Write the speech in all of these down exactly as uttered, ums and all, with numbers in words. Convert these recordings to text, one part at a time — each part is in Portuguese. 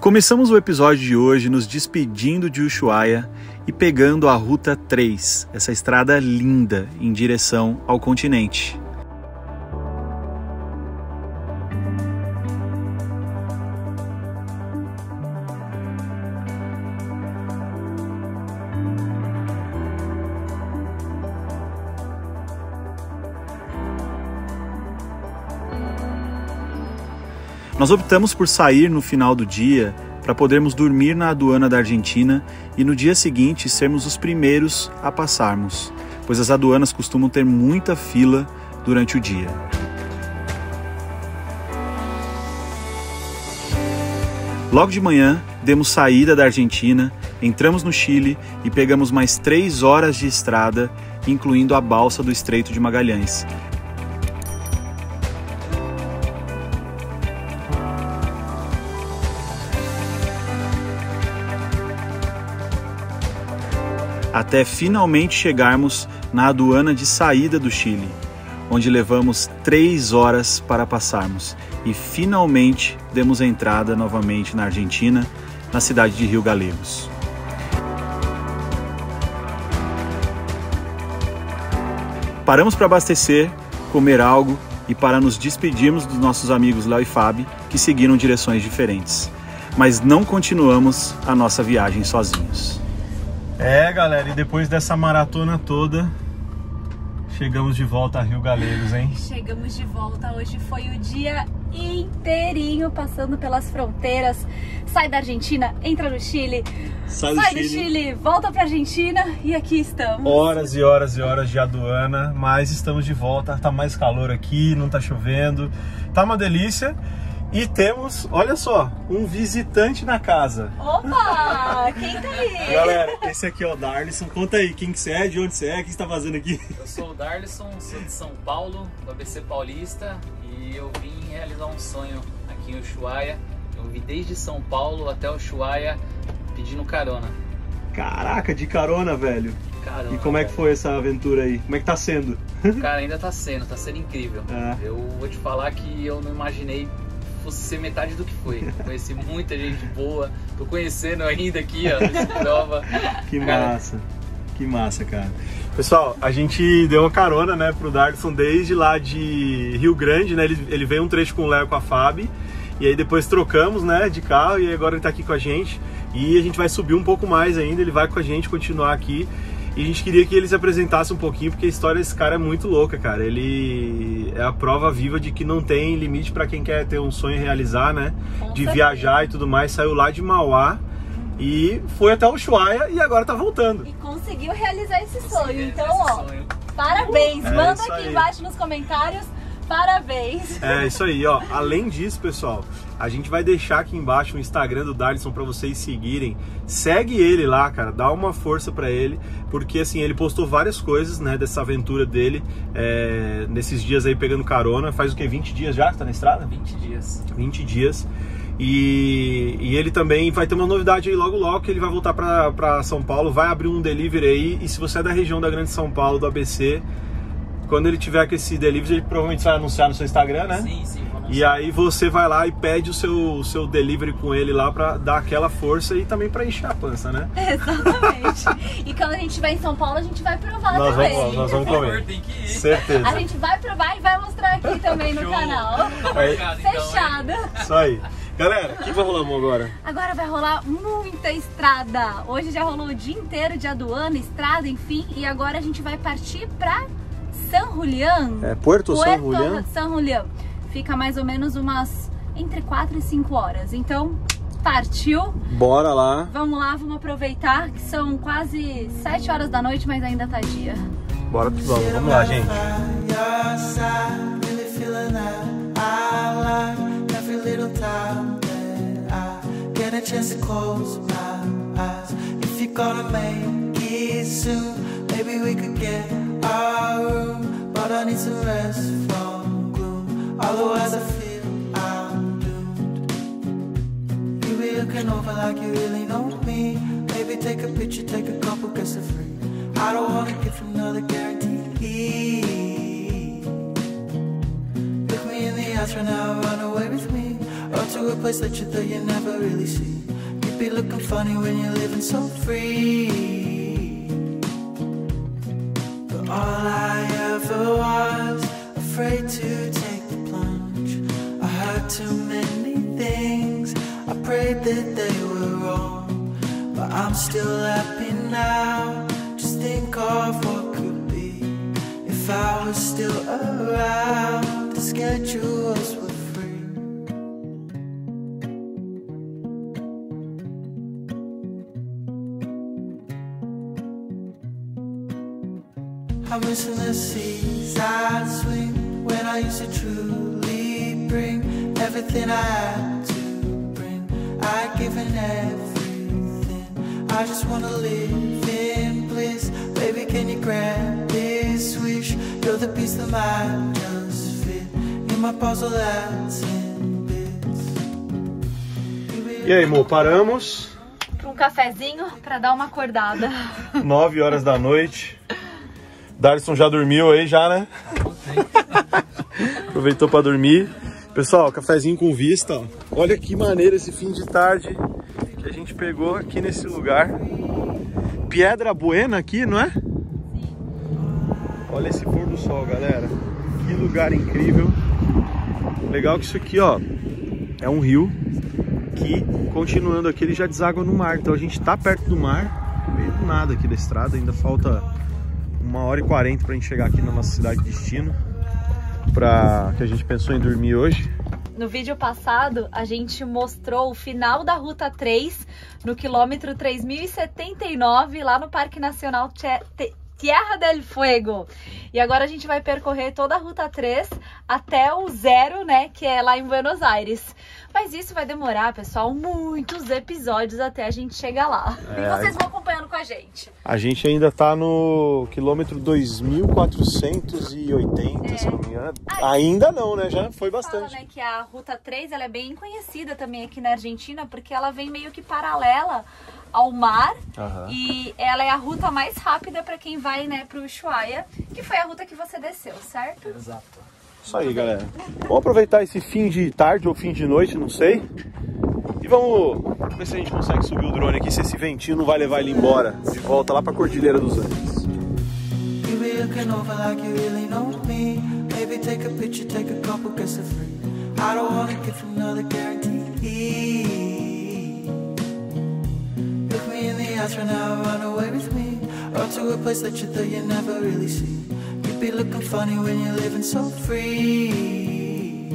Começamos o episódio de hoje nos despedindo de Ushuaia e pegando a Ruta três, essa estrada linda em direção ao continente. Nós optamos por sair no final do dia para podermos dormir na aduana da Argentina e no dia seguinte sermos os primeiros a passarmos, pois as aduanas costumam ter muita fila durante o dia. Logo de manhã, demos saída da Argentina, entramos no Chile e pegamos mais três horas de estrada, incluindo a balsa do Estreito de Magalhães. Até finalmente chegarmos na aduana de saída do Chile, onde levamos três horas para passarmos e finalmente demos entrada novamente na Argentina, na cidade de Rio Gallegos. Paramos para abastecer, comer algo e para nos despedirmos dos nossos amigos Léo e Fábio, que seguiram direções diferentes. Mas não continuamos a nossa viagem sozinhos. É, galera, e depois dessa maratona toda, chegamos de volta a Rio Gallegos, hein? Chegamos de volta, hoje foi o dia inteirinho passando pelas fronteiras. Sai da Argentina, entra no Chile, sai do, sai Chile. do Chile, volta pra Argentina e aqui estamos. Horas e horas e horas de aduana, mas estamos de volta, tá mais calor aqui, não tá chovendo, tá uma delícia. E temos, olha só, um visitante na casa. Opa! Quem tá aí? Galera, esse aqui é o Darlison. Conta aí, quem que você é, de onde você é, o que você tá fazendo aqui? Eu sou o Darlison, sou de São Paulo, do A B C Paulista. E eu vim realizar um sonho aqui em Ushuaia. Eu vim desde São Paulo até Ushuaia pedindo carona. Caraca, de carona, velho. Carona, e como é que foi essa aventura aí? Como é que tá sendo? Cara, ainda tá sendo, tá sendo incrível. É. Eu vou te falar que eu não imaginei fosse ser metade do que foi. Conheci muita gente boa, tô conhecendo ainda aqui, ó, nessa prova. Que massa, que massa, cara. Pessoal, a gente deu uma carona, né, pro Darlison desde lá de Rio Grande, né, ele, ele veio um trecho com o Léo e com a Fábio, e aí depois trocamos, né, de carro, e agora ele tá aqui com a gente, e a gente vai subir um pouco mais ainda, ele vai com a gente continuar aqui. E a gente queria que ele se apresentasse um pouquinho, porque a história desse cara é muito louca, cara. Ele é a prova viva de que não tem limite para quem quer ter um sonho realizar, né? Com de certeza. Viajar e tudo mais. Saiu lá de Mauá e foi até Ushuaia e agora tá voltando. E conseguiu realizar esse Consegui sonho. realizar então, ó, sonho. parabéns. É, Manda aqui aí. embaixo nos comentários. Parabéns! É isso aí, ó. Além disso, pessoal, a gente vai deixar aqui embaixo o Instagram do Darlison para vocês seguirem. Segue ele lá, cara, dá uma força para ele, porque assim, ele postou várias coisas, né, dessa aventura dele, é, nesses dias aí pegando carona. Faz o que, vinte dias já que tá na estrada? vinte dias. vinte dias. E, e ele também vai ter uma novidade aí logo logo, que ele vai voltar para São Paulo, vai abrir um delivery aí, e se você é da região da Grande São Paulo, do A B C, quando ele tiver com esse delivery, ele provavelmente vai anunciar no seu Instagram, né? Sim, sim. E aí você vai lá e pede o seu, o seu delivery com ele lá pra dar aquela força e também pra encher a pança, né? Exatamente. E quando a gente vai em São Paulo, a gente vai provar nós também. Vamos, nós vamos comer. Tem que ir. Certeza. A gente vai provar e vai mostrar aqui também no Show. canal. Aí. Fechado. Isso aí. Galera, o que vai rolar, amor, agora? Agora vai rolar muita estrada. Hoje já rolou o dia inteiro de aduana, estrada, enfim. E agora a gente vai partir pra San Julián. É, Puerto, Puerto San Julián? San Julián. Fica mais ou menos umas entre quatro e cinco horas. Então, partiu. Bora lá. Vamos lá, vamos aproveitar que são quase sete horas da noite, mas ainda tá dia. Bora que vamos. Vamos lá, gente. Otherwise I feel I'm doomed. You be looking over like you really know me. Maybe take a picture, take a couple, guess it's free. I don't wanna give another guarantee. Look me in the eyes right now, run away with me. Or or to a place that you thought you never really see. You'd be looking funny when you're living so free. But all I ever was, afraid to take the plunge. I heard too many things, I prayed that they were wrong. But I'm still happy now, just think of what could be if I was still around, the schedules were free. I'm missing the seas I'd swing when I used to truly bring everything I had to bring. I'd given everything, I just wanna live in bliss. Baby, can you grant this wish? You're the piece that might just fit in my puzzle that's in bits. E aí, amor, paramos. Para um cafezinho para dar uma acordada. nove horas da noite. Darson já dormiu aí, já, né? Aproveitou para dormir. Pessoal, cafezinho com vista, ó. Olha que maneiro esse fim de tarde que a gente pegou aqui nesse lugar. Pedra Buena aqui, não é? Sim. Olha esse pôr do sol, galera. Que lugar incrível. Legal que isso aqui, ó, é um rio que, continuando aqui, ele já deságua no mar. Então a gente tá perto do mar, no meio do nada aqui da estrada. Ainda falta uma hora e quarenta pra gente chegar aqui na nossa cidade de destino, pra que a gente pensou em dormir hoje. No vídeo passado, a gente mostrou o final da Ruta três, no quilômetro três mil e setenta e nove, lá no Parque Nacional Tierra del Fuego. E agora a gente vai percorrer toda a Ruta três até o zero, né, que é lá em Buenos Aires. Mas isso vai demorar, pessoal, muitos episódios até a gente chegar lá. É, e vocês vão acompanhando com a gente. A gente ainda tá no quilômetro dois mil quatrocentos e oitenta, é. se não me engano. Ainda não, né? Já foi bastante. Fala, né, que a Ruta três ela é bem conhecida também aqui na Argentina, porque ela vem meio que paralela ao mar. Uhum. E ela é a ruta mais rápida para quem vai, né, pro Ushuaia, que foi a ruta que você desceu, certo? Exato. Isso aí, galera. Vamos aproveitar esse fim de tarde ou fim de noite, não sei. E vamos ver se a gente consegue subir o drone aqui, se esse ventinho não vai levar ele embora, de volta lá pra Cordilheira dos Andes. Be looking funny when you're living so free.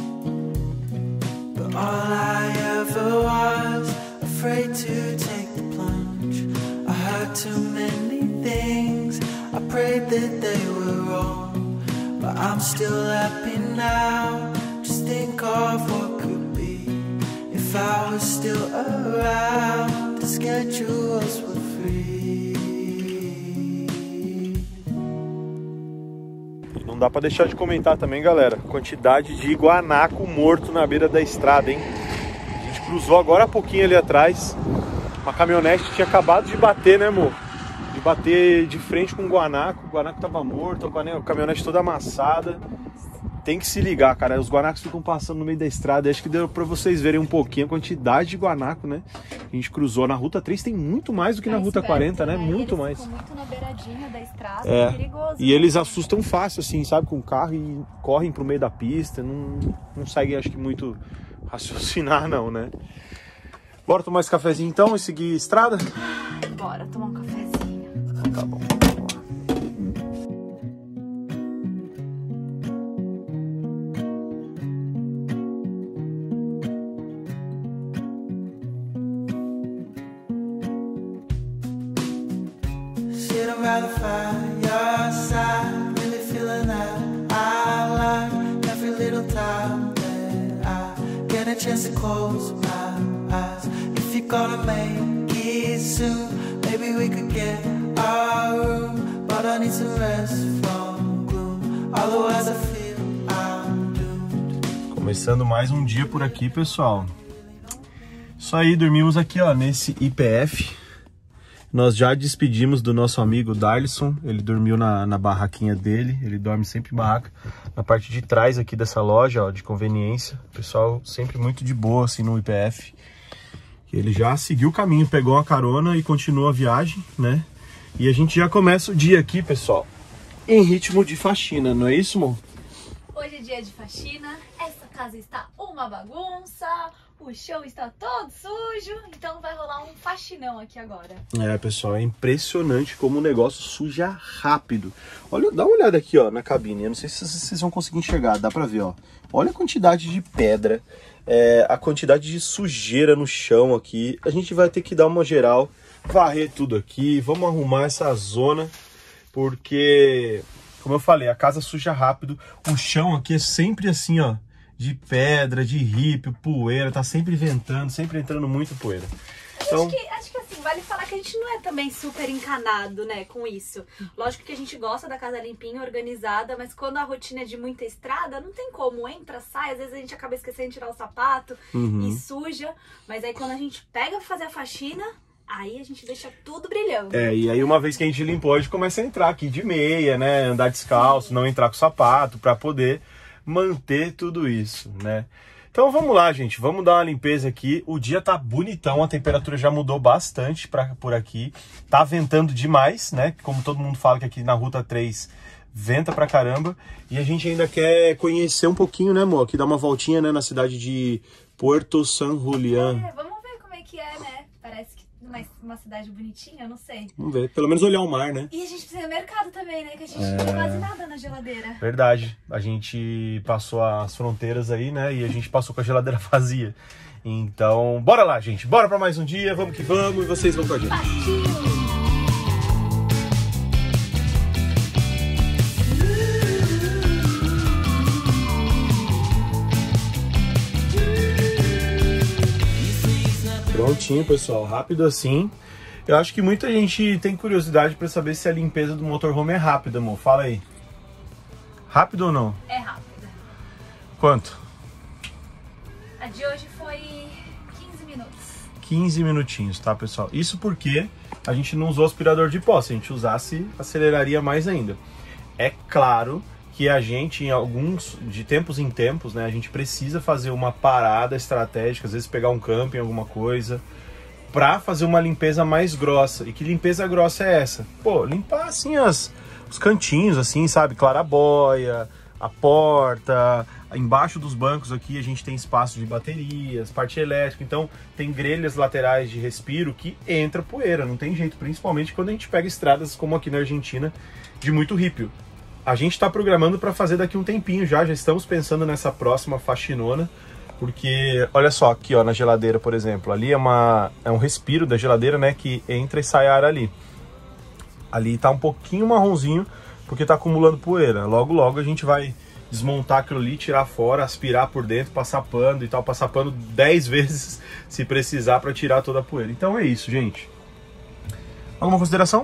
But all I ever was, afraid to take the plunge. I heard too many things, I prayed that they were wrong. But I'm still happy now, just think of what could be if I was still around, the schedules were free. Não dá pra deixar de comentar também, galera, quantidade de guanaco morto na beira da estrada, hein? A gente cruzou agora há pouquinho ali atrás, uma caminhonete tinha acabado de bater, né, amor? De bater de frente com o guanaco, o guanaco tava morto, a caminhonete toda amassada. Tem que se ligar, cara, os guanacos ficam passando no meio da estrada. Acho que deu pra vocês verem um pouquinho a quantidade de guanaco, né? A gente cruzou na Ruta três, tem muito mais do que na Ruta quarenta, né? Muito mais. Muito na beiradinha da estrada, é. É perigoso. E eles assustam fácil, assim, sabe? Com o carro e correm pro meio da pista. Não, não seguem, acho que, muito raciocinar, não, né? Bora tomar esse cafezinho, então, e seguir estrada? Bora tomar um cafezinho. Tá bom. By the fireside, really feeling that I like every little time that I get a chance to close my eyes. If you're gonna make it soon, maybe we could get our room, but I need some rest from gloom, otherwise I feel I'm doomed. Começando mais um dia por aqui, pessoal. Isso aí, dormimos aqui, ó, nesse I P F. Nós já despedimos do nosso amigo Darlison. Ele dormiu na, na barraquinha dele. Ele dorme sempre em barraca. Na parte de trás aqui dessa loja, ó, de conveniência. O pessoal sempre muito de boa, assim, no I P F. Ele já seguiu o caminho, pegou uma carona e continua a viagem, né? E a gente já começa o dia aqui, pessoal, em ritmo de faxina, não é isso, amor? Hoje é dia de faxina. Essa casa está uma bagunça. O chão está todo sujo, então vai rolar um faxinão aqui agora. É, pessoal, é impressionante como o negócio suja rápido. Olha, dá uma olhada aqui, ó, na cabine. Eu não sei se vocês vão conseguir enxergar, dá pra ver, ó. Olha a quantidade de pedra, é, a quantidade de sujeira no chão aqui. A gente vai ter que dar uma geral, varrer tudo aqui, vamos arrumar essa zona, porque, como eu falei, a casa suja rápido. O chão aqui é sempre assim, ó, de pedra, de rípio, poeira, tá sempre ventando, sempre entrando muita poeira. Então... Acho, que, acho que assim, vale falar que a gente não é também super encanado, né, com isso. Lógico que a gente gosta da casa limpinha, organizada, mas quando a rotina é de muita estrada, não tem como, entra, sai, às vezes a gente acaba esquecendo de tirar o sapato uhum. e suja, mas aí quando a gente pega pra fazer a faxina, aí a gente deixa tudo brilhando. É, e aí uma vez que a gente limpou, a gente começa a entrar aqui de meia, né, andar descalço, Sim. não entrar com sapato, pra poder manter tudo isso, né? Então vamos lá, gente, vamos dar uma limpeza aqui. O dia tá bonitão, a temperatura já mudou bastante pra, por aqui. Tá ventando demais, né? Como todo mundo fala que aqui na Ruta três venta pra caramba. E a gente ainda quer conhecer um pouquinho, né, amor? Aqui dar uma voltinha, né, na cidade de Puerto San Julián. É, vamos ver como é que é, né? Parece que uma, uma cidade bonitinha, eu não sei. Vamos ver, pelo menos olhar o mar, né? E a gente precisa ir no mercado também, né? Que a gente é... não tem quase nada na geladeira. Verdade. A gente passou as fronteiras aí, né? E a gente passou com a geladeira vazia. Então, bora lá, gente. Bora pra mais um dia, vamos que vamos. E vocês vão com a gente. Partiu! Prontinho, pessoal, rápido assim. Eu acho que muita gente tem curiosidade para saber se a limpeza do motorhome é rápida, amor. Fala aí. Rápido ou não? É rápida. Quanto? A de hoje foi quinze minutos. quinze minutinhos, tá, pessoal? Isso porque a gente não usou aspirador de pó. Se a gente usasse, aceleraria mais ainda. É claro que a gente, em alguns, de tempos em tempos, né, a gente precisa fazer uma parada estratégica, às vezes pegar um camping, alguma coisa, pra fazer uma limpeza mais grossa. E que limpeza grossa é essa? Pô, limpar assim as, os cantinhos, assim, sabe? Clarabóia, a porta, embaixo dos bancos aqui a gente tem espaço de baterias, parte elétrica, então tem grelhas laterais de respiro que entra poeira, não tem jeito, principalmente quando a gente pega estradas como aqui na Argentina, de muito rípio. A gente está programando para fazer daqui um tempinho já, já estamos pensando nessa próxima faxinona, porque olha só, aqui ó, na geladeira, por exemplo, ali é, uma, é um respiro da geladeira, né, que entra e sai ar ali. Ali tá um pouquinho marronzinho, porque tá acumulando poeira. Logo, logo a gente vai desmontar aquilo ali, tirar fora, aspirar por dentro, passar pano e tal, passar pano dez vezes se precisar para tirar toda a poeira. Então é isso, gente. Alguma consideração?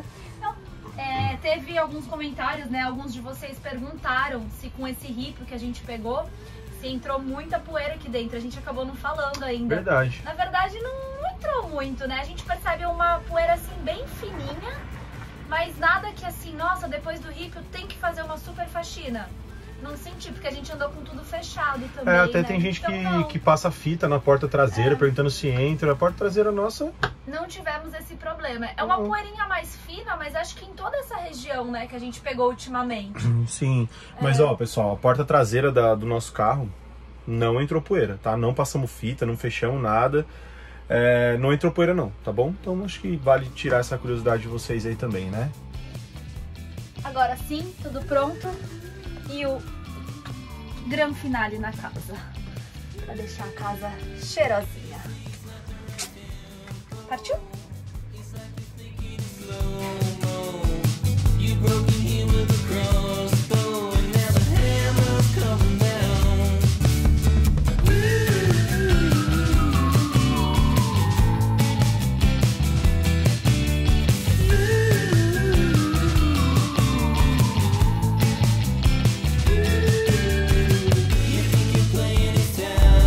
Teve alguns comentários, né? Alguns de vocês perguntaram se com esse ripio que a gente pegou, se entrou muita poeira aqui dentro. A gente acabou não falando ainda. Verdade. Na verdade, não, não entrou muito, né? A gente percebe uma poeira assim bem fininha, mas nada que assim, nossa, depois do ripio tem que fazer uma super faxina. Não senti, porque a gente andou com tudo fechado também. É, até né? tem gente então, que, que passa fita na porta traseira, é. perguntando se entra. A porta traseira nossa... Não tivemos esse problema. É uma uhum. poeirinha mais fina, mas acho que em toda essa região, né, que a gente pegou ultimamente. Sim, mas é. ó, pessoal, a porta traseira da, do nosso carro não entrou poeira, tá? Não passamos fita, não fechamos nada. É, não entrou poeira não, tá bom? Então acho que vale tirar essa curiosidade de vocês aí também, né? Agora sim, tudo pronto. E o gran finale na casa, pra deixar a casa cheirosinha. Partiu?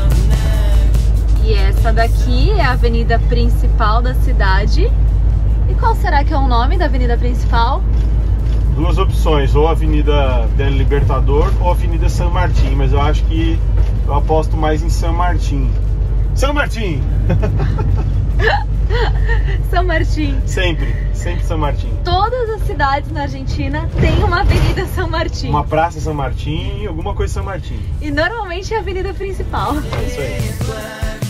Essa daqui é a avenida principal da cidade e Qual será que é o nome da avenida principal? Duas opções, ou Avenida del Libertador ou Avenida San Martín, mas eu acho que eu aposto mais em San Martín. San Martín! São Martín. Sempre, sempre San Martín. Todas as cidades na Argentina têm uma avenida São Martín. Uma praça San Martín, alguma coisa San Martín. E normalmente é a avenida principal. É isso aí.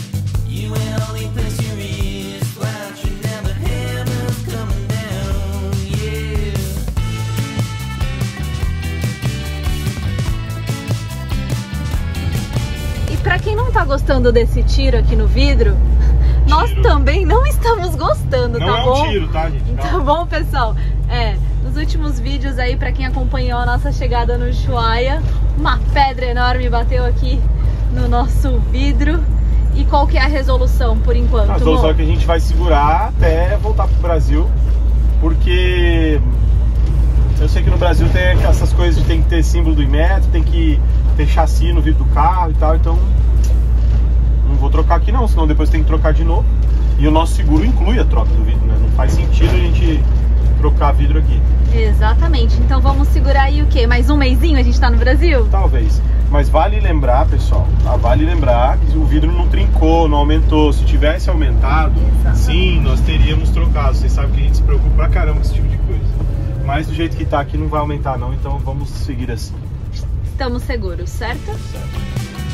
Pra quem não tá gostando desse tiro aqui no vidro, tiro. Nós também não estamos gostando, não tá é bom? Não é um tiro, tá, gente? Calma. Tá bom, pessoal? É, nos últimos vídeos aí, pra quem acompanhou a nossa chegada no Ushuaia, uma pedra enorme bateu aqui no nosso vidro. E qual que é a resolução, por enquanto? A resolução é que a gente vai segurar até voltar pro Brasil, porque eu sei que no Brasil tem essas coisas de tem que ter símbolo do Inmetro, tem que ter chassi no vidro do carro e tal, então não vou trocar aqui não, senão depois tem que trocar de novo. E o nosso seguro inclui a troca do vidro, né? Não faz sentido a gente trocar vidro aqui. Exatamente, então vamos segurar aí o quê? Mais um mêsinho a gente tá no Brasil? Talvez, mas vale lembrar, pessoal, tá? Vale lembrar que o vidro não trincou, não aumentou. Se tivesse aumentado, exatamente, sim, nós teríamos trocado. Vocês sabem que a gente se preocupa pra caramba com esse tipo de coisa. Mas do jeito que tá aqui não vai aumentar não, então vamos seguir assim. Estamos seguros, certo? Certo.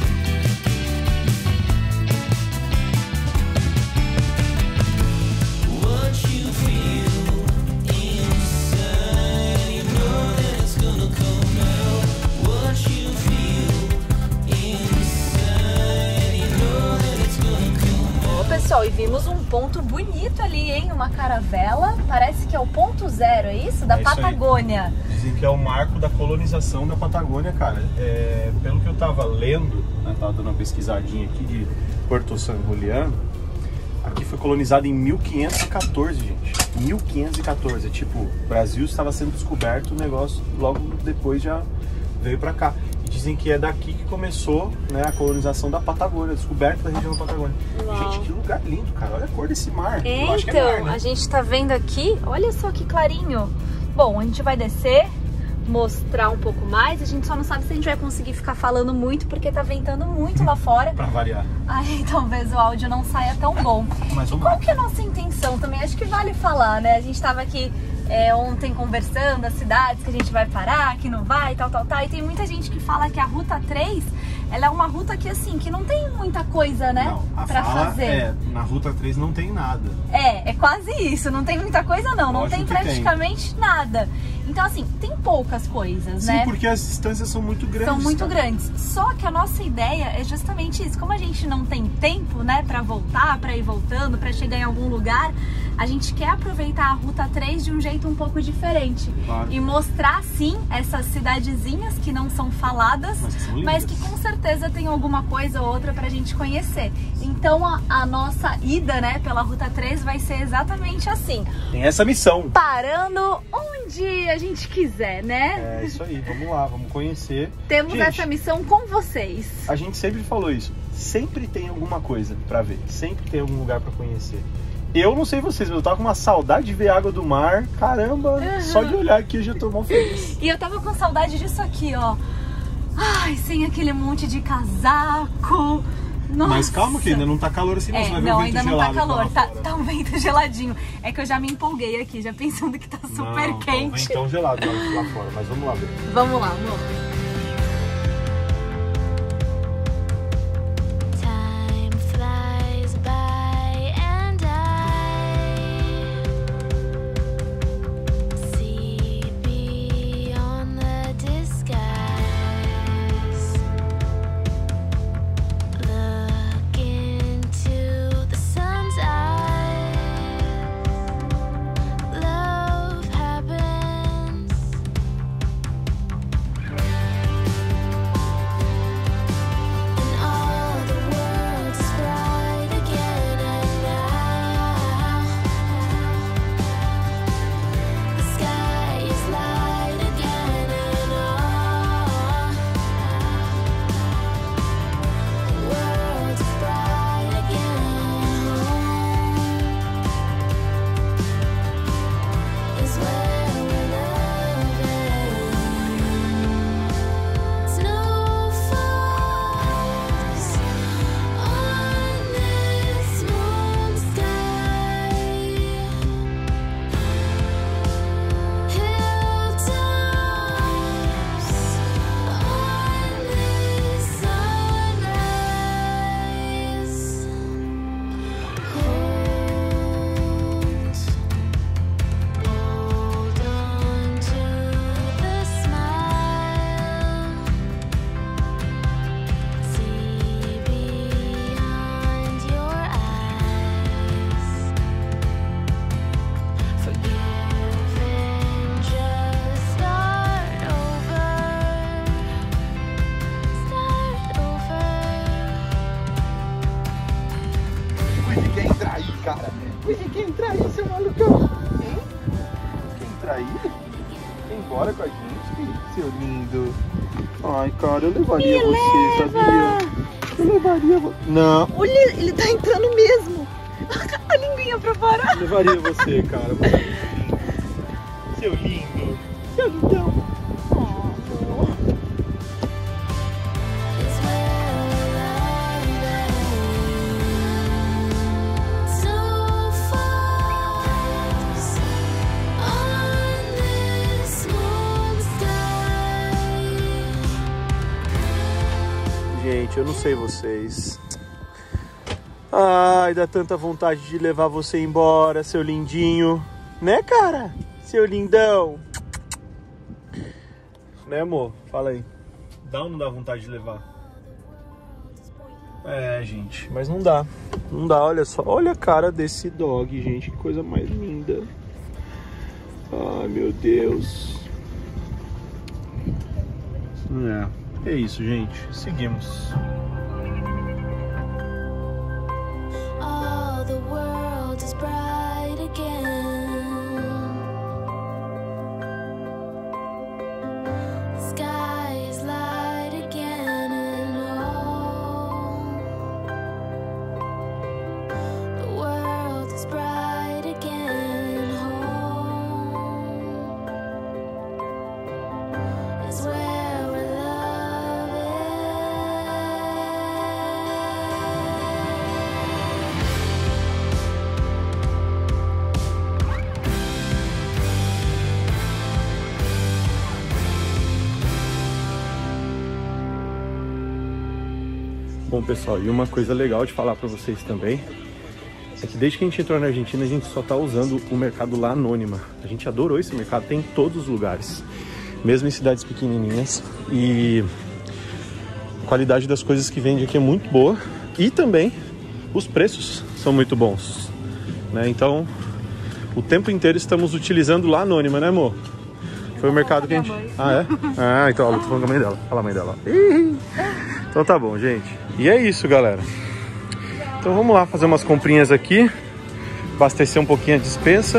Pessoal, e vimos um ponto bonito ali, hein? Uma caravela, parece que é o ponto zero, é isso? Da é isso Patagônia. Aí. Dizem que é o marco da colonização da Patagônia, cara. É, pelo que eu tava lendo, né, tava dando uma pesquisadinha aqui de Puerto San Julián, aqui foi colonizado em mil quinhentos e quatorze, gente. mil quinhentos e quatorze, é tipo, o Brasil estava sendo descoberto, o negócio logo depois já veio pra cá. Dizem que é daqui que começou, né, a colonização da Patagônia, a descoberta da região da Patagônia. Uau. Gente, que lugar lindo, cara. Olha a cor desse mar. É, Eu acho então, que é mar, né? A gente tá vendo aqui, olha só que clarinho. Bom, a gente vai descer, mostrar um pouco mais. A gente só não sabe se a gente vai conseguir ficar falando muito, porque tá ventando muito lá fora. Pra variar. Aí talvez o áudio não saia tão bom. Mas e qual que é a nossa intenção também? Acho que vale falar, né? A gente tava aqui É, ontem conversando as cidades que a gente vai parar, que não vai, tal, tal, tal. E tem muita gente que fala que a Ruta três, ela é uma ruta que assim, que não tem muita coisa, né, não, a pra fala fazer. É, na Ruta três não tem nada. É, é quase isso, não tem muita coisa não, não tem praticamente tem. nada. Então assim, tem poucas coisas, Sim, né? Sim, porque as distâncias são muito grandes. São muito tá? grandes. Só que a nossa ideia é justamente isso. Como a gente não tem tempo, né, pra voltar, pra ir voltando, pra chegar em algum lugar, a gente quer aproveitar a Ruta três de um jeito um pouco diferente. Claro. E mostrar, sim, essas cidadezinhas que não são faladas, mas que, são mas que com certeza tem alguma coisa ou outra pra gente conhecer. Então a, a nossa ida, né, pela Ruta três vai ser exatamente assim. Tem essa missão. Parando onde a gente quiser, né? É isso aí, vamos lá, vamos conhecer. Temos gente, essa missão com vocês. A gente sempre falou isso. Sempre tem alguma coisa pra ver. Sempre tem algum lugar pra conhecer. Eu não sei vocês, mas eu tava com uma saudade de ver a água do mar. Caramba, uhum. Só de olhar aqui eu já tô mal feliz. E eu tava com saudade disso aqui, ó. Ai, sem aquele monte de casaco. Nossa. Mas calma que ainda não tá calor assim, não. É, Você vai ver não, o vento ainda não tá gelado calor, tá, tá um vento geladinho. É que eu já me empolguei aqui, já pensando que tá super não, quente. Tá um ventão gelado lá fora, mas vamos lá ver. Vamos lá, amor. cara. Você quer entrar aí, seu malucão? Hein? Quer entrar aí? Quer ir embora com a gente? Seu lindo. Ai, cara, eu levaria Me você, leva. sabia? Eu levaria você. Não. Olha, ele tá entrando mesmo. A linguinha pra fora. Eu levaria você, cara. Você é lindo. Seu lindo. Seu lindão. Gente, eu não sei vocês. Ai, dá tanta vontade de levar você embora, seu lindinho. Né, cara? Seu lindão. Né, amor? Fala aí. Dá ou não dá vontade de levar? É, gente, mas não dá. Não dá, olha só. Olha a cara desse dog, gente. Que coisa mais linda. Ai, meu Deus. É. É isso, gente. Seguimos. Oh, the world is bright again. The sky is light again, and oh, the world is bright again. Home is where Bom, pessoal, e uma coisa legal de falar pra vocês também é que desde que a gente entrou na Argentina, a gente só tá usando o mercado La Anônima. A gente adorou esse mercado, tem em todos os lugares, mesmo em cidades pequenininhas. E a qualidade das coisas que vende aqui é muito boa e também os preços são muito bons, né? Então, o tempo inteiro estamos utilizando La Anônima, né, amor? Foi o mercado que a gente... Ah, é? Ah, então, ó, tô falando com a mãe dela. Fala a mãe dela. Então tá bom, gente. E é isso, galera. Então vamos lá fazer umas comprinhas aqui. Abastecer um pouquinho a despensa.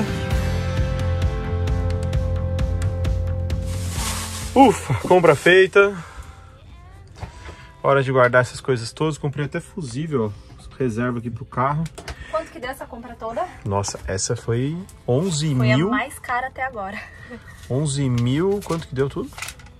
Ufa, compra feita. Hora de guardar essas coisas todas. Comprei até fusível, ó. Reserva aqui pro carro. Quanto que deu essa compra toda? Nossa, essa foi onze foi mil. Foi a mais cara até agora. onze mil. Quanto que deu tudo?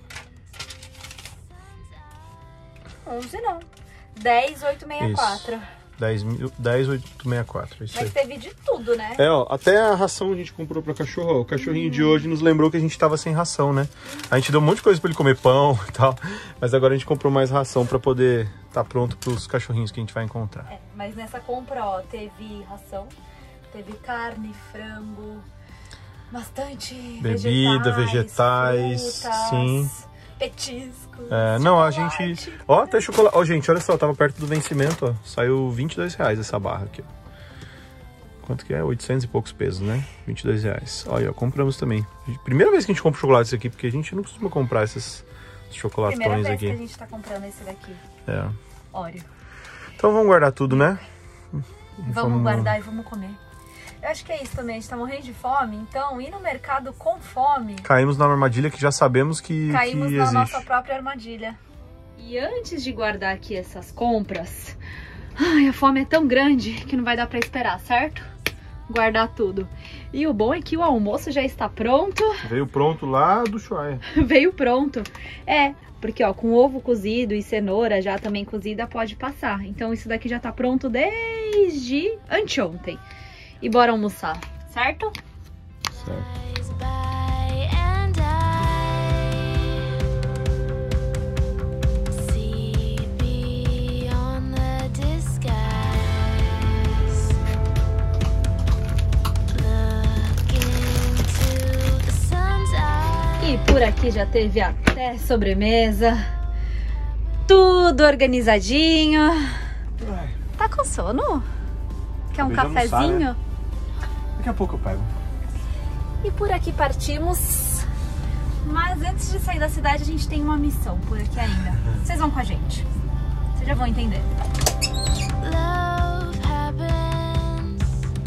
onze não. dez mil oitocentos e sessenta e quatro. dez mil, dez mil oitocentos e sessenta e quatro. Isso Mas aí. teve de tudo, né? É, ó, até a ração a gente comprou pra cachorro, ó. O cachorrinho hum. de hoje nos lembrou que a gente tava sem ração, né? A gente deu um monte de coisa pra ele comer, pão e tal. Mas agora a gente comprou mais ração pra poder tá pronto pros cachorrinhos que a gente vai encontrar. É, mas nessa compra, ó, teve ração, teve carne, frango, bastante bebida, vegetais, vegetais frutas, sim. petiscos. É, não, a gente... Ó, até chocolate. Ó, gente, olha só, tava perto do vencimento, ó. Saiu vinte e dois reais essa barra aqui, ó. Quanto que é? oitocentos e poucos pesos, né? vinte e dois reais. Olha, ó, compramos também. Primeira vez que a gente compra chocolate aqui, porque a gente não costuma comprar esses chocolatões aqui. Primeira vez aqui. que a gente tá comprando esse daqui. É. Oreo. Então vamos guardar tudo, né? Vamos, vamos guardar e vamos comer. Eu acho que é isso também, a gente tá morrendo de fome, então ir no mercado com fome... Caímos na armadilha que já sabemos que, Caímos que na existe. nossa própria armadilha. E antes de guardar aqui essas compras... Ai, a fome é tão grande que não vai dar pra esperar, certo? Guardar tudo. E o bom é que o almoço já está pronto. Veio pronto lá do Ushuaia. Veio pronto. É, porque ó, com ovo cozido e cenoura já também cozida pode passar. Então isso daqui já tá pronto desde anteontem. E bora almoçar, certo? Certo. E por aqui já teve até sobremesa. Tudo organizadinho. Ai. Tá com sono? Quer um Acabei de almoçar, cafezinho? né? Daqui a pouco eu pego. E por aqui partimos. Mas antes de sair da cidade, a gente tem uma missão por aqui ainda. Vocês vão com a gente. Vocês já vão entender. Love happens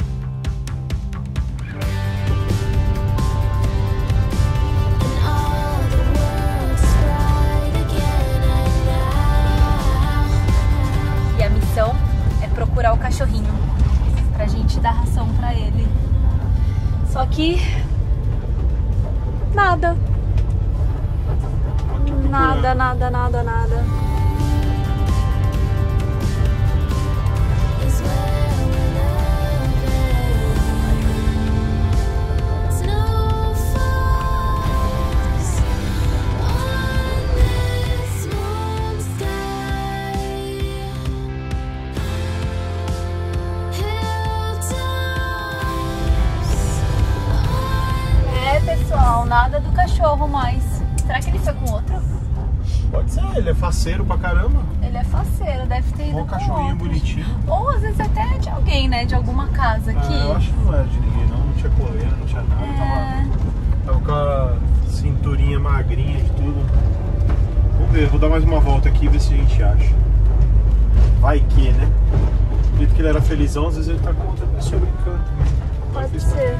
tirar o cachorrinho pra gente dar ração pra ele. Só que nada. Nada, nada, nada, nada. Pessoal, nada do cachorro mais. Será que ele foi com outro? Pode ser, ele é faceiro pra caramba. Ele é faceiro, deve ter ido um com cachorrinho outros. bonitinho. Ou às vezes até de alguém, né? De alguma casa aqui. Ah, eu acho que não era de ninguém não, não tinha coleira, não tinha nada. É... Tava, tava com a cinturinha magrinha de tudo. Vamos ver, vou dar mais uma volta aqui e ver se a gente acha. Vai que, né? Do jeito que ele era felizão, às vezes ele tá com outra pessoa brincando. Pode ser.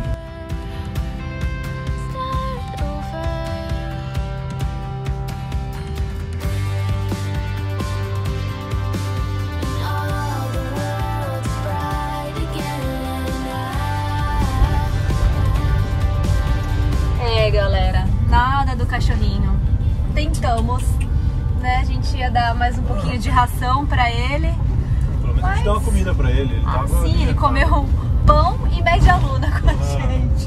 Galera, nada do cachorrinho. Tentamos, né? A gente ia dar mais um pouquinho de ração pra ele. Pelo menos mas... a gente dá uma comida pra ele. Ele ah, tava sim, ele comeu pão e média luna com a ah. gente.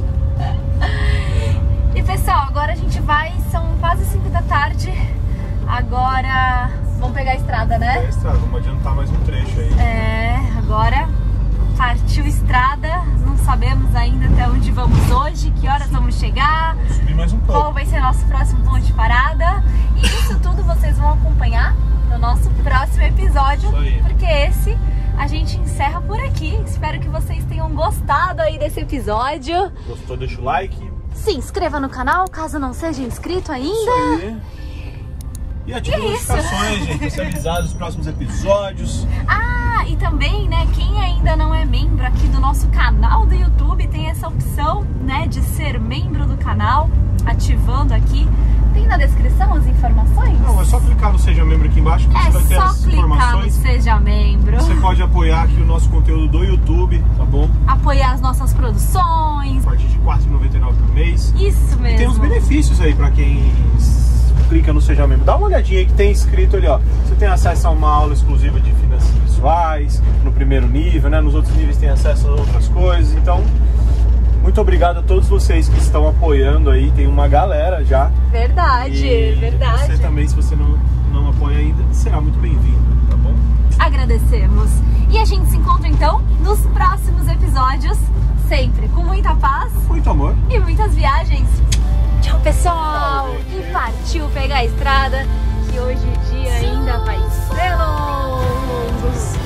E pessoal, agora a gente vai, são quase cinco da tarde. Agora vamos pegar a estrada, né? Pegar a estrada, vamos adiantar mais um trecho aí. É, agora partiu estrada, não sabemos ainda até onde vamos hoje, que horas vamos chegar, vamos subir mais um pouco. Qual vai ser nosso próximo ponto de parada. E isso tudo vocês vão acompanhar no nosso próximo episódio, porque esse a gente encerra por aqui. Espero que vocês tenham gostado aí desse episódio. Gostou? Deixa o like. Se inscreva no canal, caso não seja inscrito ainda. Isso aí. E ative as notificações, gente, pra ser avisado dos próximos episódios. Ah, e também, né, quem ainda não é membro aqui do nosso canal do YouTube, tem essa opção, né, de ser membro do canal, ativando aqui. Tem na descrição as informações? Não, é só clicar no Seja Membro aqui embaixo que é você vai ter as informações. É só clicar no Seja Membro. Você pode apoiar aqui o nosso conteúdo do YouTube, tá bom? Apoiar as nossas produções. A partir de quatro reais e noventa e nove centavos por mês. Isso mesmo. E tem uns benefícios aí pra quem clica no Seja Membro. Dá uma olhadinha aí que tem escrito ali, ó. Você tem acesso a uma aula exclusiva de finanças pessoais, no primeiro nível, né? Nos outros níveis tem acesso a outras coisas. Então, muito obrigado a todos vocês que estão apoiando aí. Tem uma galera já. Verdade, e verdade. Você também, se você não, não apoia ainda, será muito bem-vindo, tá bom? Agradecemos. E a gente se encontra então nos próximos episódios, sempre com muita paz, muito amor e muitas viagens. Tchau, pessoal! Tchau, e partiu pegar a estrada, que hoje o dia ainda vai ser longo.